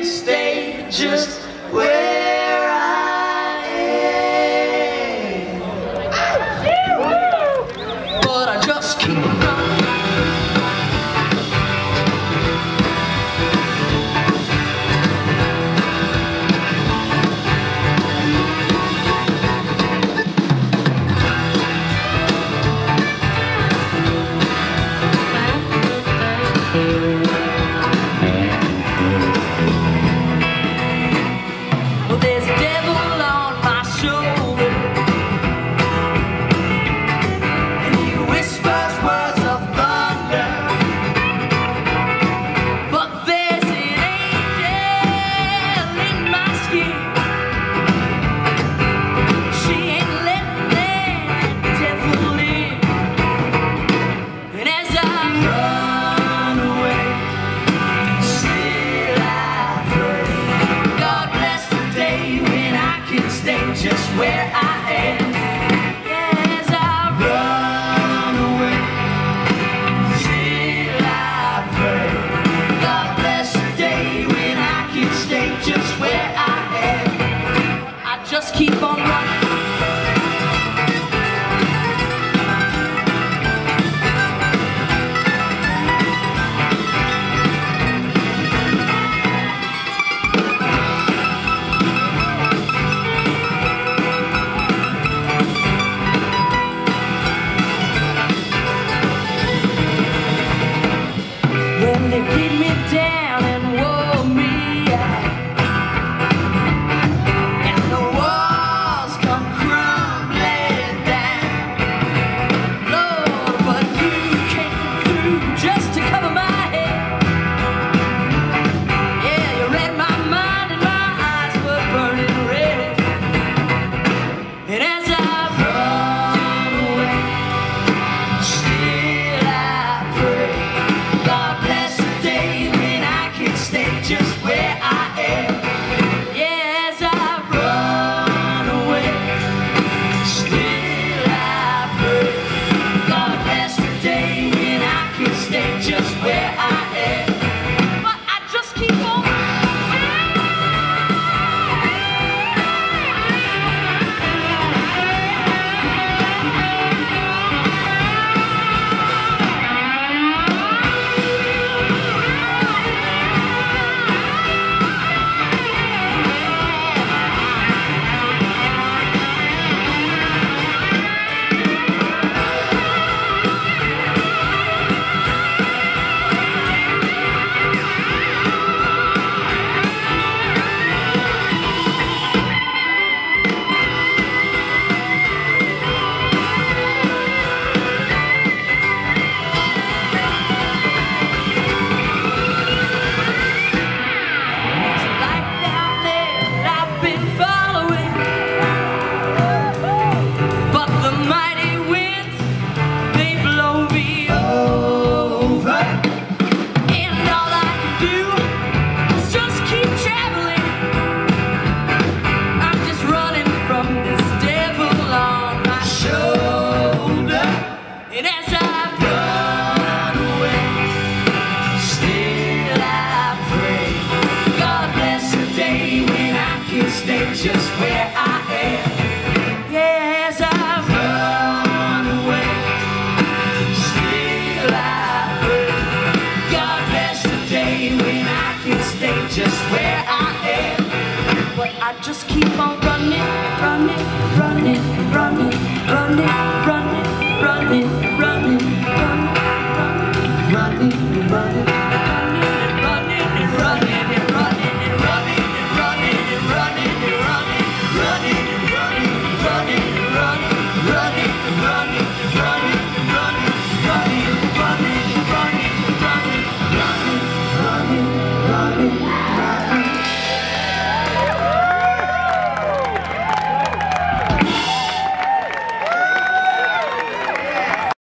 can stay just where I am. But I just keep running. Just where I am. Yes, I run away till I pray. God bless the day when I can stay just where I am. I just keep on running. When they beat me down and wore me out, and the walls come crumbling down, Lord, but you came through just to cover my head. Yeah, you read my mind and my eyes were burning red. And as I run away, still I pray. Just where I am. Yes, I run away. Still I pray. God bless the day when I can stay just where I am. But I just keep on. Just where I am. Yes, I run away. Still I pray. God bless the day when I can stay just where I am. But I just keep on running, running, running, running, running, running, running, running, running, running, running, running.